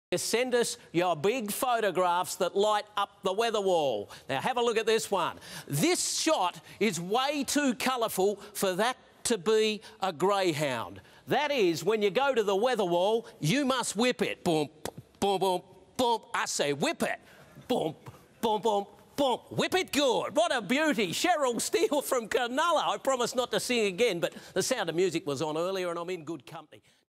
Send us your big photographs that light up the weather wall. Now have a look at this one. This shot is way too colourful for that to be a greyhound. That is, when you go to the weather wall, you must whip it. Boom, boom, boom, boom. I say whip it. Boom, boom, boom, boom. Whip it good. What a beauty. Cheryl Steele from Cronulla. I promise not to sing again, but The Sound of Music was on earlier and I'm in good company.